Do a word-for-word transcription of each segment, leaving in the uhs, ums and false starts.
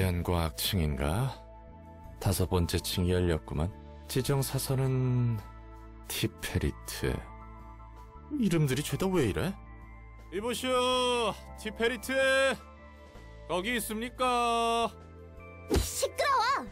자연과학층인가? 다섯 번째 층이 열렸구만. 지정사선은 티페리트. 이름들이 죄다 왜 이래? 이보시오, 티페리트. 거기 있습니까? 시끄러워!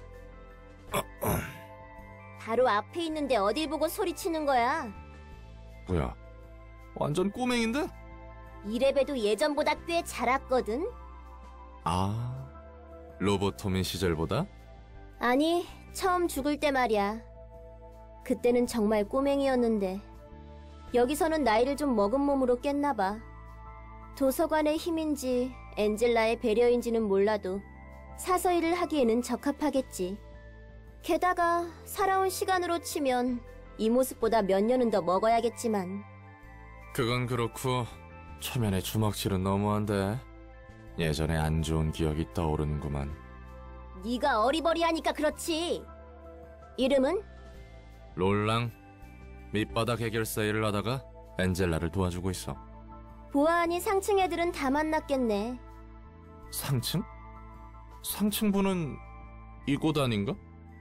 바로 앞에 있는데 어딜 보고 소리치는 거야? 뭐야, 완전 꼬맹인데? 이래봬도 예전보다 꽤 자랐거든? 아, 로보토민 시절보다? 아니, 처음 죽을 때 말이야. 그때는 정말 꼬맹이였는데 여기서는 나이를 좀 먹은 몸으로 깼나봐. 도서관의 힘인지 엔젤라의 배려인지는 몰라도 사서 일을 하기에는 적합하겠지. 게다가 살아온 시간으로 치면 이 모습보다 몇 년은 더 먹어야겠지만. 그건 그렇고 초면에 주먹질은 너무한데. 예전에 안 좋은 기억이 떠오르는구만. 네가 어리버리하니까 그렇지. 이름은? 롤랑. 밑바닥 해결사 일을 하다가 엔젤라를 도와주고 있어. 보아하니 상층 애들은 다 만났겠네. 상층? 상층부는 이곳 아닌가?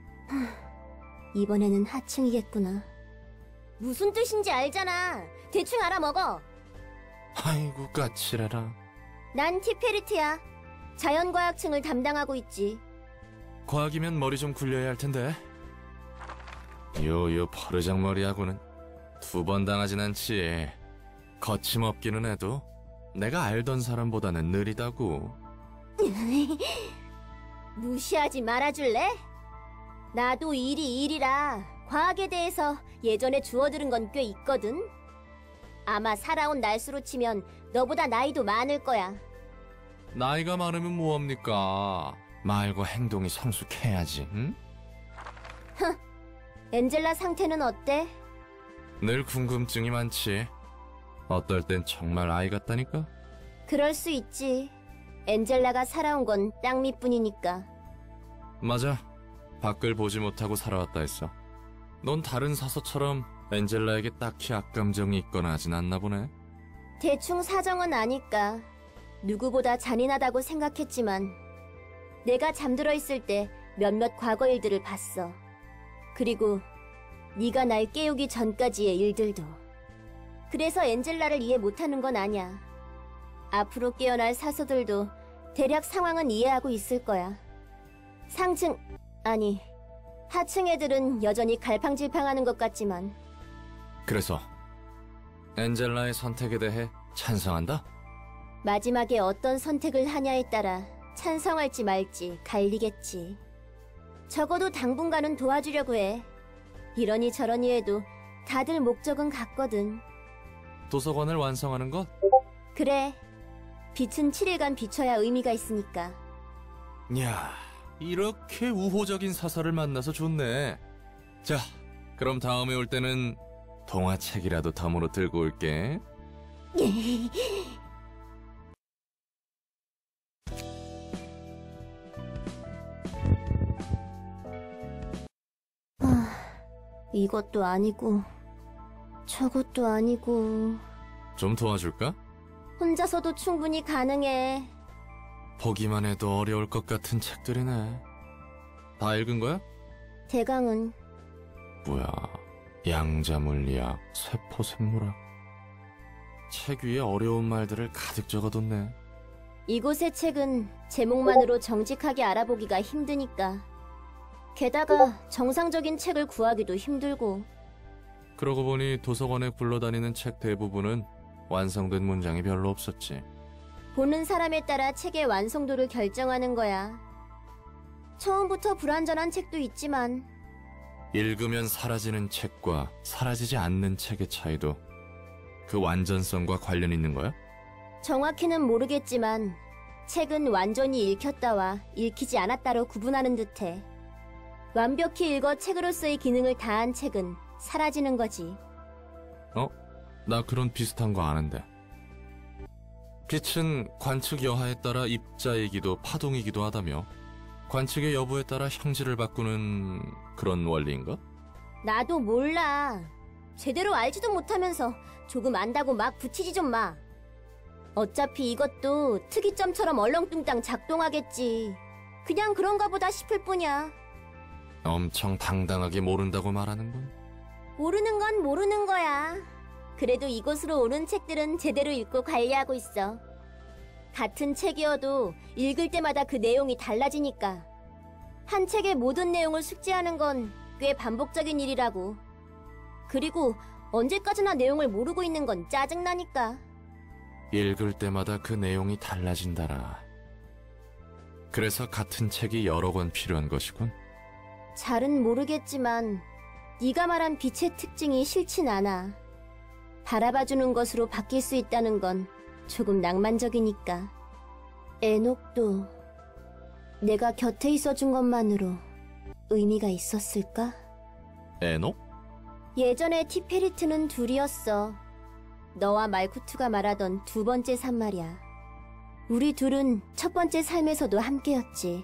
이번에는 하층이겠구나. 무슨 뜻인지 알잖아. 대충 알아먹어. 아이고 까칠해라. 난 티페리트야. 자연과학층을 담당하고 있지. 과학이면 머리 좀 굴려야 할 텐데. 요요 퍼르장머리하고는 두 번 당하진 않지. 거침없기는 해도 내가 알던 사람보다는 느리다고. 무시하지 말아줄래? 나도 일이 일이라 과학에 대해서 예전에 주워들은 건 꽤 있거든. 아마 살아온 날수로 치면 너보다 나이도 많을 거야. 나이가 많으면 뭐합니까? 말과 행동이 성숙해야지, 응? 흥, 엔젤라 상태는 어때? 늘 궁금증이 많지. 어떨 땐 정말 아이 같다니까? 그럴 수 있지. 엔젤라가 살아온 건 땅 밑뿐이니까. 맞아. 밖을 보지 못하고 살아왔다 했어. 넌 다른 사서처럼 엔젤라에게 딱히 악감정이 있거나 하진 않나 보네. 대충 사정은 아니까. 누구보다 잔인하다고 생각했지만 내가 잠들어 있을 때 몇몇 과거 일들을 봤어. 그리고 네가 날 깨우기 전까지의 일들도. 그래서 엔젤라를 이해 못하는 건 아냐. 앞으로 깨어날 사서들도 대략 상황은 이해하고 있을 거야. 상층, 아니 하층 애들은 여전히 갈팡질팡하는 것 같지만. 그래서 엔젤라의 선택에 대해 찬성한다? 마지막에 어떤 선택을 하냐에 따라 찬성할지 말지 갈리겠지. 적어도 당분간은 도와주려고 해. 이러니 저러니 해도 다들 목적은 같거든. 도서관을 완성하는 것? 그래. 빛은 칠 일간 비춰야 의미가 있으니까. 야, 이렇게 우호적인 사서를 만나서 좋네. 자, 그럼 다음에 올 때는 동화책이라도 덤으로 들고 올게. 아, 이것도 아니고 저것도 아니고. 좀 도와줄까? 혼자서도 충분히 가능해. 보기만 해도 어려울 것 같은 책들이네. 다 읽은 거야? 대강은. 뭐야, 양자물리학, 세포생물학. 책 위에 어려운 말들을 가득 적어뒀네. 이곳의 책은 제목만으로 정직하게 알아보기가 힘드니까. 게다가 정상적인 책을 구하기도 힘들고. 그러고 보니 도서관에 굴러다니는 책 대부분은 완성된 문장이 별로 없었지. 보는 사람에 따라 책의 완성도를 결정하는 거야. 처음부터 불완전한 책도 있지만. 읽으면 사라지는 책과 사라지지 않는 책의 차이도 그 완전성과 관련 있는 거야? 정확히는 모르겠지만 책은 완전히 읽혔다와 읽히지 않았다로 구분하는 듯해. 완벽히 읽어 책으로서의 기능을 다한 책은 사라지는 거지. 어? 나 그런 비슷한 거 아는데. 빛은 관측 여하에 따라 입자이기도 파동이기도 하다며 관측의 여부에 따라 형질을 바꾸는 그런 원리인가? 나도 몰라. 제대로 알지도 못하면서 조금 안다고 막 붙이지 좀 마. 어차피 이것도 특이점처럼 얼렁뚱땅 작동하겠지. 그냥 그런가 보다 싶을 뿐이야. 엄청 당당하게 모른다고 말하는군. 모르는 건 모르는 거야. 그래도 이곳으로 오는 책들은 제대로 읽고 관리하고 있어. 같은 책이어도 읽을 때마다 그 내용이 달라지니까. 한 책의 모든 내용을 숙지하는 건 꽤 반복적인 일이라고. 그리고 언제까지나 내용을 모르고 있는 건 짜증나니까. 읽을 때마다 그 내용이 달라진다라. 그래서 같은 책이 여러 권 필요한 것이군. 잘은 모르겠지만 네가 말한 빛의 특징이 싫진 않아. 바라봐주는 것으로 바뀔 수 있다는 건 조금 낭만적이니까. 에녹도 내가 곁에 있어준 것만으로 의미가 있었을까? 에녹? 예전에 티페리트는 둘이었어. 너와 말쿠투가 말하던 두 번째 삶 말이야. 우리 둘은 첫 번째 삶에서도 함께였지.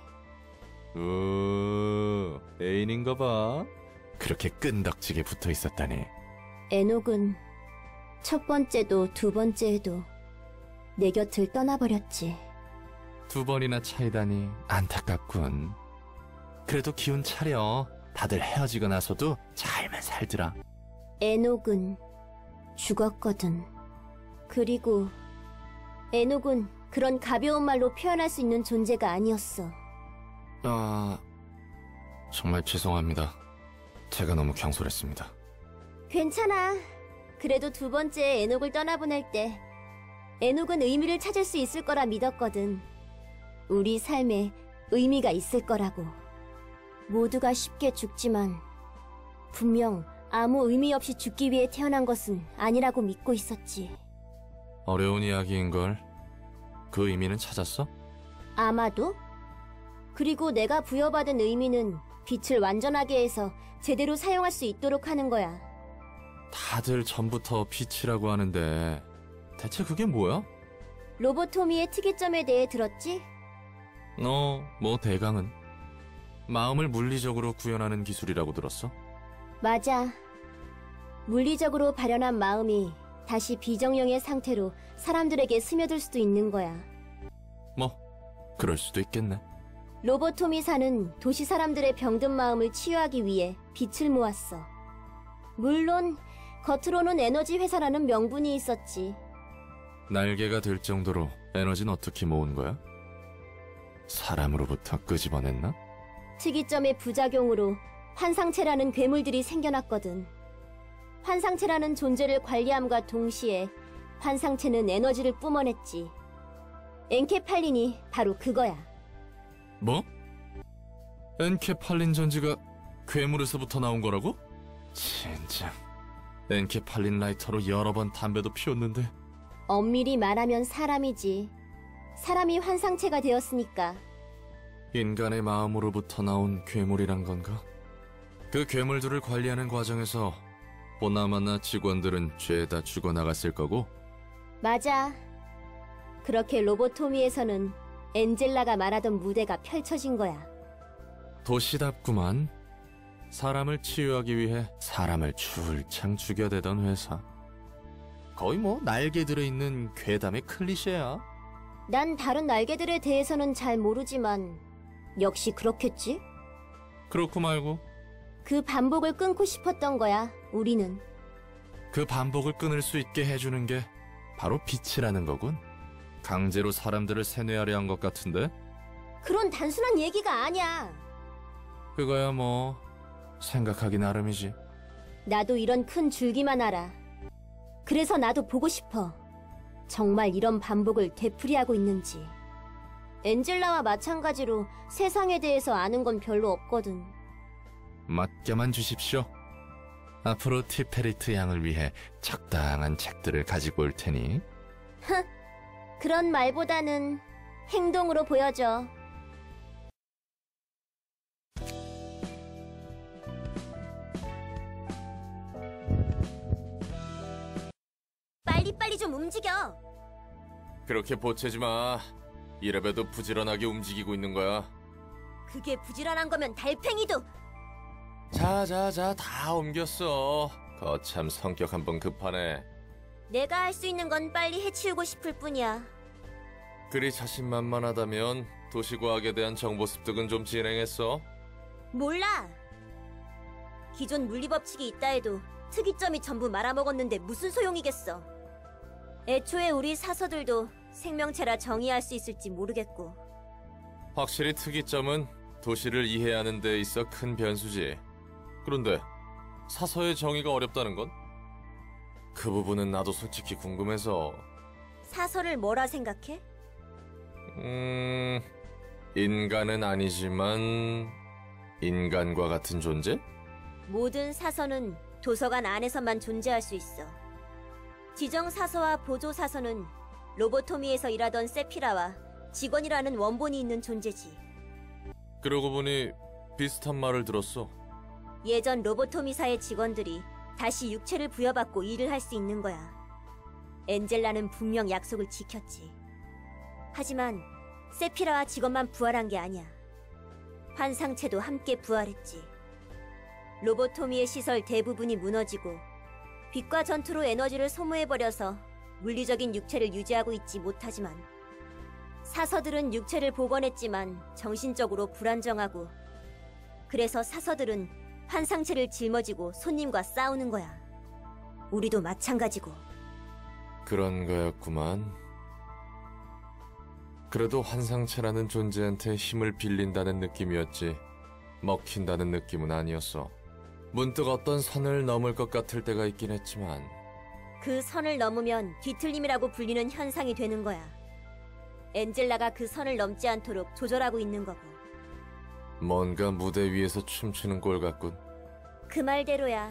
오, 애인인가 봐. 그렇게 끈덕지게 붙어 있었다니. 에녹은 첫 번째도 두 번째에도 내 곁을 떠나버렸지. 두 번이나 차이다니 안타깝군. 그래도 기운 차려. 다들 헤어지고 나서도 잘만 살더라. 에녹은 죽었거든. 그리고 에녹은 그런 가벼운 말로 표현할 수 있는 존재가 아니었어. 아... 정말 죄송합니다. 제가 너무 경솔했습니다. 괜찮아. 그래도 두 번째 에녹을 떠나보낼 때 에녹은 의미를 찾을 수 있을 거라 믿었거든. 우리 삶에 의미가 있을 거라고. 모두가 쉽게 죽지만 분명 아무 의미 없이 죽기 위해 태어난 것은 아니라고 믿고 있었지. 어려운 이야기인걸. 그 의미는 찾았어? 아마도? 그리고 내가 부여받은 의미는 빛을 완전하게 해서 제대로 사용할 수 있도록 하는 거야. 다들 전부터 빛이라고 하는데 대체 그게 뭐야? 로보토미의 특이점에 대해 들었지? 어, 뭐 대강은. 마음을 물리적으로 구현하는 기술이라고 들었어. 맞아. 물리적으로 발현한 마음이 다시 비정령의 상태로 사람들에게 스며들 수도 있는 거야. 뭐, 그럴 수도 있겠네. 로보토미사는 도시 사람들의 병든 마음을 치유하기 위해 빛을 모았어. 물론 겉으로는 에너지 회사라는 명분이 있었지. 날개가 될 정도로 에너지는 어떻게 모은 거야? 사람으로부터 끄집어냈나? 특이점의 부작용으로 환상체라는 괴물들이 생겨났거든. 환상체라는 존재를 관리함과 동시에 환상체는 에너지를 뿜어냈지. 엔케팔린이 바로 그거야. 뭐? 엔케팔린 전지가 괴물에서부터 나온 거라고? 진짜. 엔케팔린 라이터로 여러 번 담배도 피웠는데. 엄밀히 말하면 사람이지. 사람이 환상체가 되었으니까. 인간의 마음으로부터 나온 괴물이란 건가? 그 괴물들을 관리하는 과정에서 보나마나 직원들은 죄다 죽어나갔을 거고? 맞아. 그렇게 로보토미에서는 엔젤라가 말하던 무대가 펼쳐진 거야. 도시답구만. 사람을 치유하기 위해 사람을 줄창 죽여대던 회사. 거의 뭐 날개 들어있는 괴담의 클리셰야. 난 다른 날개들에 대해서는 잘 모르지만 역시 그렇겠지? 그렇고 말고. 그 반복을 끊고 싶었던 거야, 우리는. 그 반복을 끊을 수 있게 해주는 게 바로 빛이라는 거군. 강제로 사람들을 세뇌하려 한 것 같은데? 그런 단순한 얘기가 아니야. 그거야 뭐 생각하기 나름이지. 나도 이런 큰 줄기만 알아. 그래서 나도 보고 싶어. 정말 이런 반복을 되풀이하고 있는지. 엔젤라와 마찬가지로 세상에 대해서 아는 건 별로 없거든. 맡겨만 주십시오. 앞으로 티페리트 양을 위해 적당한 책들을 가지고 올 테니. 그런 말보다는 행동으로 보여줘. 빨리빨리 좀 움직여. 그렇게 보채지 마. 이래봬도 부지런하게 움직이고 있는 거야. 그게 부지런한 거면 달팽이도. 자자자 다 옮겼어. 거참 성격 한번 급하네. 내가 할 수 있는 건 빨리 해치우고 싶을 뿐이야. 그리 자신만만하다면 도시과학에 대한 정보 습득은 좀 진행했어? 몰라. 기존 물리법칙이 있다 해도 특이점이 전부 말아먹었는데 무슨 소용이겠어. 애초에 우리 사서들도 생명체라 정의할 수 있을지 모르겠고. 확실히 특이점은 도시를 이해하는 데 있어 큰 변수지. 그런데 사서의 정의가 어렵다는 건? 그 부분은 나도 솔직히 궁금해서. 사서를 뭐라 생각해? 음... 인간은 아니지만 인간과 같은 존재? 모든 사서는 도서관 안에서만 존재할 수 있어. 지정 사서와 보조 사서는 로보토미에서 일하던 세피라와 직원이라는 원본이 있는 존재지. 그러고 보니 비슷한 말을 들었어. 예전 로보토미사의 직원들이 다시 육체를 부여받고 일을 할 수 있는 거야. 엔젤라는 분명 약속을 지켰지. 하지만 세피라와 직원만 부활한 게 아니야. 환상체도 함께 부활했지. 로보토미의 시설 대부분이 무너지고 빛과 전투로 에너지를 소모해버려서 물리적인 육체를 유지하고 있지 못하지만 사서들은 육체를 복원했지만 정신적으로 불안정하고, 그래서 사서들은 환상체를 짊어지고 손님과 싸우는 거야. 우리도 마찬가지고. 그런 거였구만. 그래도 환상체라는 존재한테 힘을 빌린다는 느낌이었지 먹힌다는 느낌은 아니었어. 문득 어떤 선을 넘을 것 같을 때가 있긴 했지만 그 선을 넘으면 뒤틀림이라고 불리는 현상이 되는 거야. 엔젤라가 그 선을 넘지 않도록 조절하고 있는 거고. 뭔가 무대 위에서 춤추는 꼴 같군. 그 말대로야.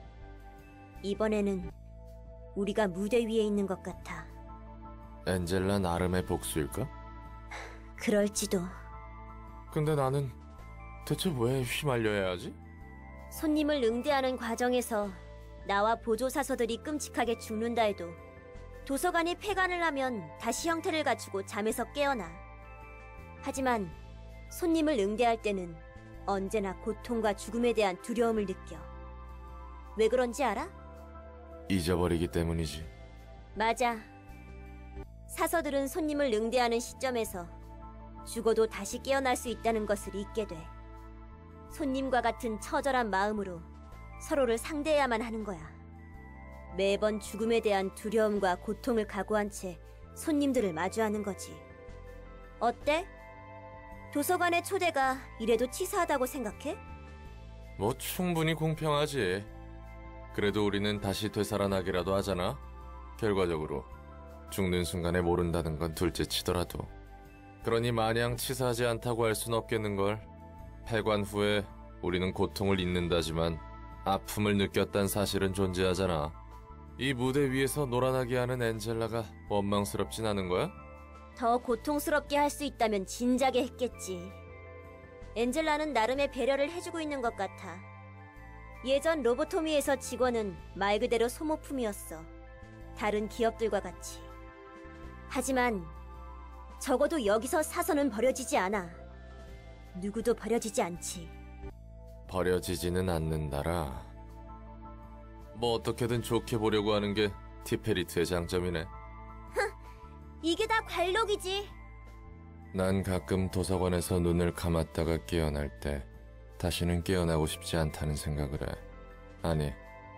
이번에는 우리가 무대 위에 있는 것 같아. 엔젤라 나름의 복수일까? 그럴지도. 근데 나는 대체 왜 휘말려야 하지? 손님을 응대하는 과정에서 나와 보조사서들이 끔찍하게 죽는다 해도 도서관이 폐관을 하면 다시 형태를 갖추고 잠에서 깨어나. 하지만 손님을 응대할 때는 언제나 고통과 죽음에 대한 두려움을 느껴. 왜 그런지 알아? 잊어버리기 때문이지. 맞아. 사서들은 손님을 응대하는 시점에서 죽어도 다시 깨어날 수 있다는 것을 잊게 돼. 손님과 같은 처절한 마음으로 서로를 상대해야만 하는 거야. 매번 죽음에 대한 두려움과 고통을 각오한 채 손님들을 마주하는 거지. 어때? 도서관의 초대가 이래도 치사하다고 생각해? 뭐 충분히 공평하지. 그래도 우리는 다시 되살아나기라도 하잖아. 결과적으로 죽는 순간에 모른다는 건 둘째 치더라도. 그러니 마냥 치사하지 않다고 할 순 없겠는걸. 폐관 후에 우리는 고통을 잊는다지만 아픔을 느꼈단 사실은 존재하잖아. 이 무대 위에서 놀아나게 하는 엔젤라가 원망스럽진 않은 거야? 더 고통스럽게 할 수 있다면 진작에 했겠지. 엔젤라는 나름의 배려를 해주고 있는 것 같아. 예전 로보토미에서 직원은 말 그대로 소모품이었어. 다른 기업들과 같이. 하지만 적어도 여기서 사서는 버려지지 않아. 누구도 버려지지 않지. 버려지지는 않는다라. 뭐 어떻게든 좋게 보려고 하는 게 티페리트의 장점이네. 이게 다 관록이지. 난 가끔 도서관에서 눈을 감았다가 깨어날 때 다시는 깨어나고 싶지 않다는 생각을 해. 아니,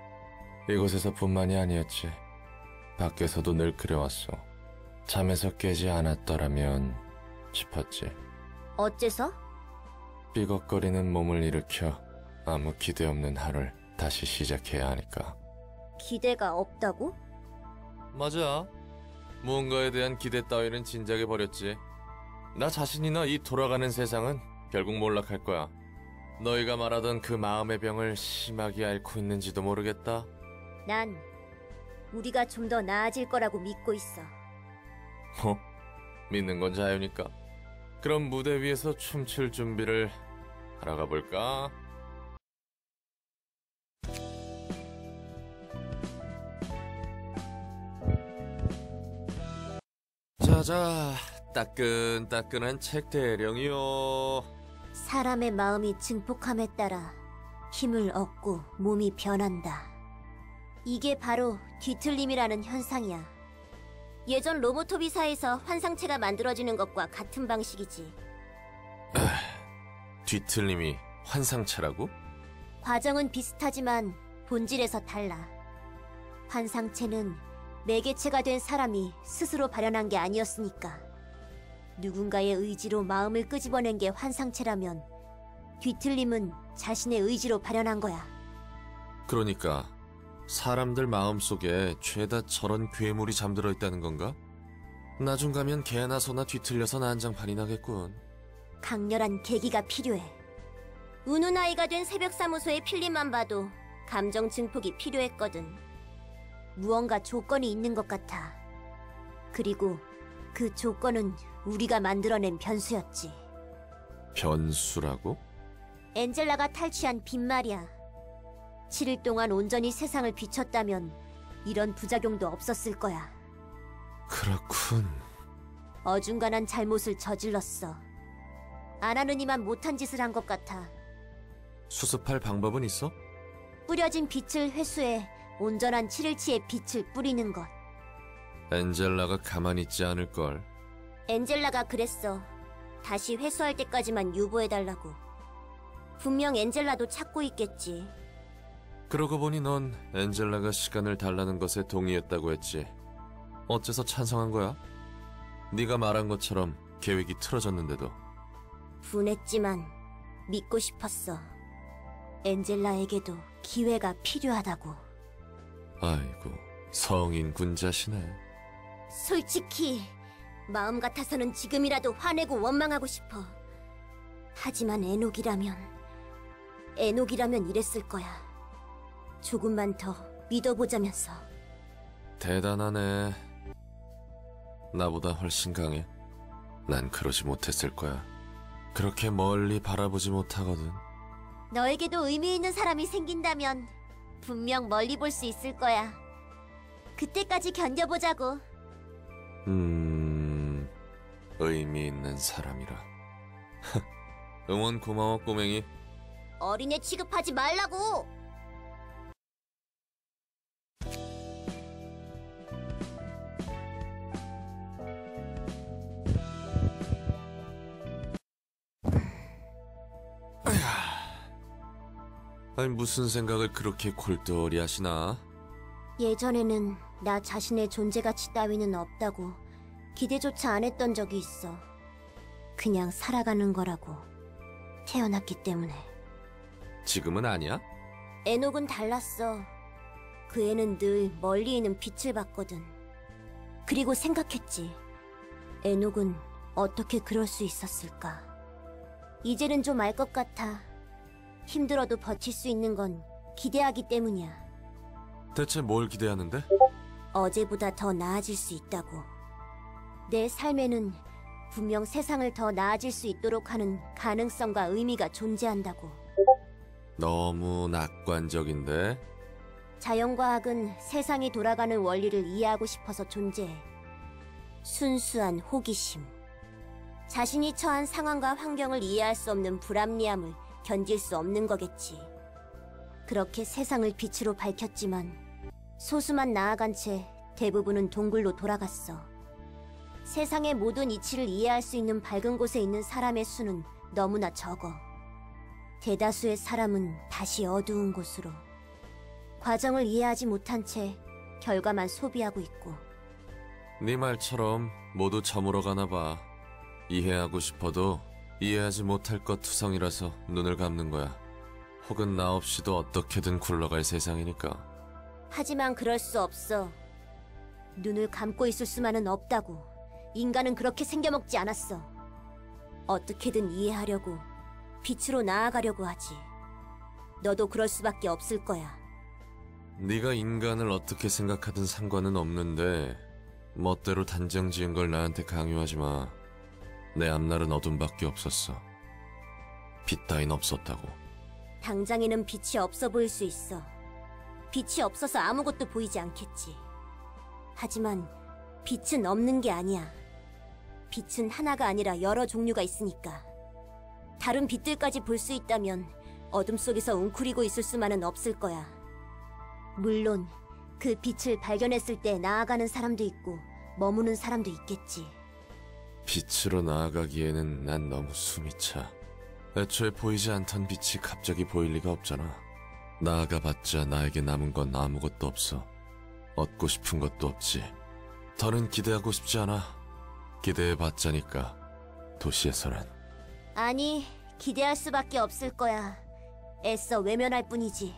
이곳에서뿐만이 아니었지. 밖에서도 늘 그래왔어. 잠에서 깨지 않았더라면 싶었지. 어째서? 삐걱거리는 몸을 일으켜 아무 기대 없는 하루를 다시 시작해야 하니까. 기대가 없다고? 맞아. 무언가에 대한 기대 따위는 진작에 버렸지. 나 자신이나 이 돌아가는 세상은 결국 몰락할 거야. 너희가 말하던 그 마음의 병을 심하게 앓고 있는지도 모르겠다. 난 우리가 좀 더 나아질 거라고 믿고 있어. 어? 믿는 건 자유니까. 그럼 무대 위에서 춤출 준비를 하러 가볼까? 자자, 따끈따끈한 책 대령이요. 사람의 마음이 증폭함에 따라 힘을 얻고 몸이 변한다. 이게 바로 뒤틀림이라는 현상이야. 예전 로보토비사에서 환상체가 만들어지는 것과 같은 방식이지. 뒤틀림이 환상체라고? 과정은 비슷하지만 본질에서 달라. 환상체는 매개체가 된 사람이 스스로 발현한 게 아니었으니까. 누군가의 의지로 마음을 끄집어낸 게 환상체라면 뒤틀림은 자신의 의지로 발현한 거야. 그러니까 사람들 마음속에 죄다 저런 괴물이 잠들어 있다는 건가? 나중 가면 개나 소나 뒤틀려서 난장판이 나겠군. 강렬한 계기가 필요해. 우는 아이가 된 새벽사무소의 필름만 봐도 감정 증폭이 필요했거든. 무언가 조건이 있는 것 같아. 그리고 그 조건은 우리가 만들어낸 변수였지. 변수라고? 엔젤라가 탈취한 빛 말이야. 칠 일 동안 온전히 세상을 비췄다면 이런 부작용도 없었을 거야. 그렇군. 어중간한 잘못을 저질렀어. 안 하느니만 못한 짓을 한 것 같아. 수습할 방법은 있어? 뿌려진 빛을 회수해 온전한 칠 일치의 빛을 뿌리는 것. 엔젤라가 가만히 있지 않을걸. 엔젤라가 그랬어. 다시 회수할 때까지만 유보해달라고. 분명 엔젤라도 찾고 있겠지. 그러고 보니 넌 엔젤라가 시간을 달라는 것에 동의했다고 했지. 어째서 찬성한 거야? 네가 말한 것처럼 계획이 틀어졌는데도. 분했지만 믿고 싶었어. 엔젤라에게도 기회가 필요하다고. 아이고, 성인 군자시네. 솔직히 마음 같아서는 지금이라도 화내고 원망하고 싶어. 하지만 에녹이라면 에녹이라면 이랬을 거야. 조금만 더 믿어보자면서. 대단하네. 나보다 훨씬 강해. 난 그러지 못했을 거야. 그렇게 멀리 바라보지 못하거든. 너에게도 의미 있는 사람이 생긴다면 분명 멀리 볼 수 있을 거야. 그때까지 견뎌보자고. 음... 의미 있는 사람이라. 응원 고마워, 꼬맹이. 어린애 취급하지 말라고! 아니, 무슨 생각을 그렇게 골똘히 하시나? 예전에는 나 자신의 존재 가치 따위는 없다고 기대조차 안 했던 적이 있어. 그냥 살아가는 거라고. 태어났기 때문에. 지금은 아니야? 에녹은 달랐어. 그 애는 늘 멀리 있는 빛을 봤거든. 그리고 생각했지. 에녹은 어떻게 그럴 수 있었을까. 이제는 좀 알 것 같아. 힘들어도 버틸 수 있는 건 기대하기 때문이야. 대체 뭘 기대하는데? 어제보다 더 나아질 수 있다고. 내 삶에는 분명 세상을 더 나아질 수 있도록 하는 가능성과 의미가 존재한다고. 너무 낙관적인데? 자연과학은 세상이 돌아가는 원리를 이해하고 싶어서 존재해. 순수한 호기심. 자신이 처한 상황과 환경을 이해할 수 없는 불합리함을 견딜 수 없는 거겠지. 그렇게 세상을 빛으로 밝혔지만 소수만 나아간 채 대부분은 동굴로 돌아갔어. 세상의 모든 이치를 이해할 수 있는 밝은 곳에 있는 사람의 수는 너무나 적어. 대다수의 사람은 다시 어두운 곳으로. 과정을 이해하지 못한 채 결과만 소비하고 있고. 네 말처럼 모두 저물어 가나 봐. 이해하고 싶어도 이해하지 못할 것 투성이라서 눈을 감는 거야. 혹은 나 없이도 어떻게든 굴러갈 세상이니까. 하지만 그럴 수 없어. 눈을 감고 있을 수만은 없다고. 인간은 그렇게 생겨먹지 않았어. 어떻게든 이해하려고, 빛으로 나아가려고 하지. 너도 그럴 수밖에 없을 거야. 네가 인간을 어떻게 생각하든 상관은 없는데 멋대로 단정 지은 걸 나한테 강요하지 마. 내 앞날은 어둠밖에 없었어. 빛 따윈 없었다고. 당장에는 빛이 없어 보일 수 있어. 빛이 없어서 아무것도 보이지 않겠지. 하지만 빛은 없는 게 아니야. 빛은 하나가 아니라 여러 종류가 있으니까. 다른 빛들까지 볼 수 있다면 어둠 속에서 웅크리고 있을 수만은 없을 거야. 물론 그 빛을 발견했을 때 나아가는 사람도 있고 머무는 사람도 있겠지. 빛으로 나아가기에는 난 너무 숨이 차. 애초에 보이지 않던 빛이 갑자기 보일 리가 없잖아. 나아가봤자 나에게 남은 건 아무것도 없어. 얻고 싶은 것도 없지. 더는 기대하고 싶지 않아. 기대해봤자니까, 도시에서는. 아니, 기대할 수밖에 없을 거야. 애써 외면할 뿐이지.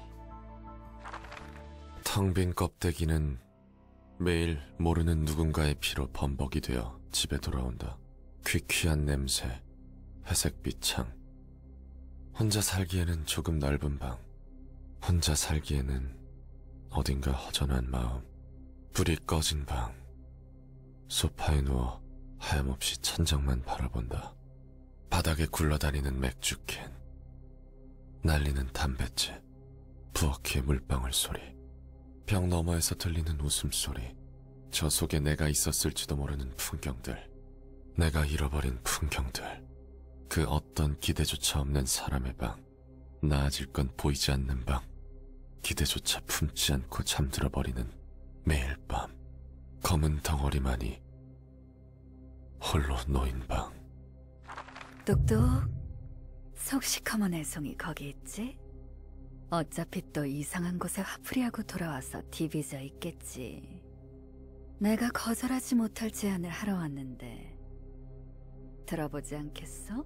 텅 빈 껍데기는 매일 모르는 누군가의 피로 범벅이 되어 집에 돌아온다. 퀴퀴한 냄새, 회색빛 창. 혼자 살기에는 조금 넓은 방. 혼자 살기에는 어딘가 허전한 마음. 불이 꺼진 방. 소파에 누워 하염없이 천장만 바라본다. 바닥에 굴러다니는 맥주캔. 날리는 담뱃재. 부엌의 물방울 소리. 벽 너머에서 들리는 웃음소리. 저 속에 내가 있었을지도 모르는 풍경들. 내가 잃어버린 풍경들. 그 어떤 기대조차 없는 사람의 방. 나아질 건 보이지 않는 방. 기대조차 품지 않고 잠들어버리는 매일 밤. 검은 덩어리만이 홀로 놓인 방. 똑똑. 속 시커먼 애송이 거기 있지? 어차피 또 이상한 곳에 화풀이하고 돌아와서 디비져 있겠지. 내가 거절하지 못할 제안을 하러 왔는데 들어보지 않겠어?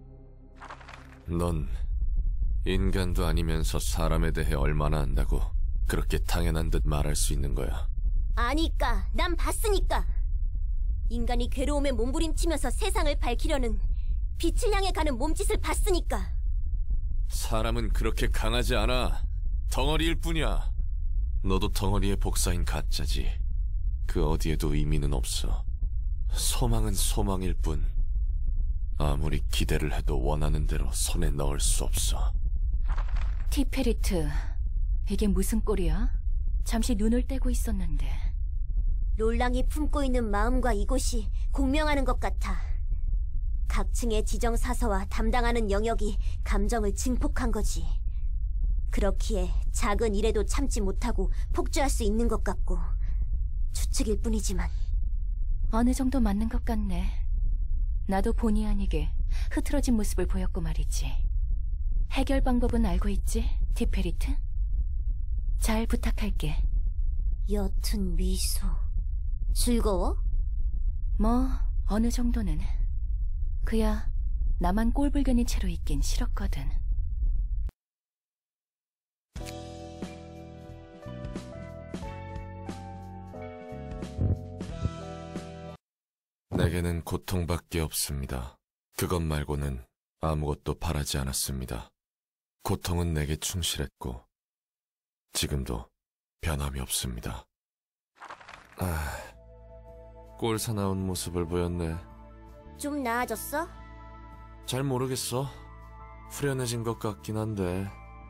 넌 인간도 아니면서 사람에 대해 얼마나 안다고 그렇게 당연한 듯 말할 수 있는 거야. 아니까, 난 봤으니까. 인간이 괴로움에 몸부림치면서 세상을 밝히려는 빛을 향해 가는 몸짓을 봤으니까. 사람은 그렇게 강하지 않아. 덩어리일 뿐이야. 너도 덩어리의 복사인 가짜지. 그 어디에도 의미는 없어. 소망은 소망일 뿐. 아무리 기대를 해도 원하는 대로 손에 넣을 수 없어. 티페리트, 이게 무슨 꼴이야? 잠시 눈을 떼고 있었는데. 롤랑이 품고 있는 마음과 이곳이 공명하는 것 같아. 각층의 지정사서와 담당하는 영역이 감정을 증폭한 거지. 그렇기에 작은 일에도 참지 못하고 폭주할 수 있는 것 같고, 추측일 뿐이지만. 어느 정도 맞는 것 같네. 나도 본의 아니게 흐트러진 모습을 보였고 말이지. 해결 방법은 알고 있지, 티페리트? 잘 부탁할게. 옅은 미소. 즐거워? 뭐 어느 정도는. 그야 나만 꼴불견인 채로 있긴 싫었거든. 내게는 고통밖에 없습니다. 그것 말고는 아무것도 바라지 않았습니다. 고통은 내게 충실했고 지금도 변함이 없습니다. 아, 꼴 사나운 모습을 보였네. 좀 나아졌어? 잘 모르겠어. 후련해진 것 같긴 한데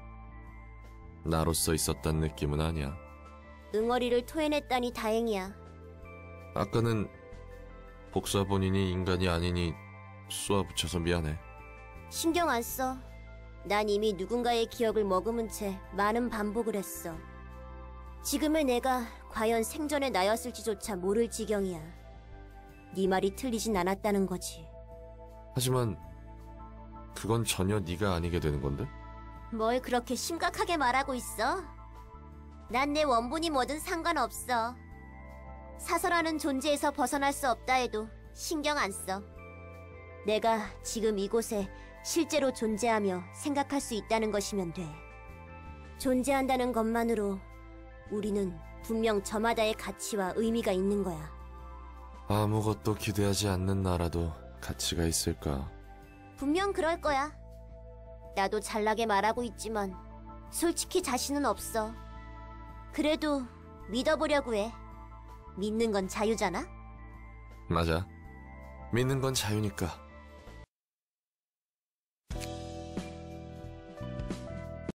나로서 있었단 느낌은 아니야. 응어리를 토해냈다니 다행이야. 아까는 복사 본인이 인간이 아니니 쏘아붙여서 미안해. 신경 안 써. 난 이미 누군가의 기억을 머금은 채 많은 반복을 했어. 지금의 내가 과연 생전의 나였을지조차 모를 지경이야. 네 말이 틀리진 않았다는 거지. 하지만 그건 전혀 네가 아니게 되는 건데? 뭘 그렇게 심각하게 말하고 있어? 난 내 원본이 뭐든 상관없어. 사서라는 존재에서 벗어날 수 없다 해도 신경 안 써. 내가 지금 이곳에 실제로 존재하며 생각할 수 있다는 것이면 돼. 존재한다는 것만으로 우리는 분명 저마다의 가치와 의미가 있는 거야. 아무것도 기대하지 않는 나라도 가치가 있을까? 분명 그럴 거야. 나도 잘나게 말하고 있지만 솔직히 자신은 없어. 그래도 믿어보려고 해. 믿는 건 자유잖아? 맞아. 믿는 건 자유니까.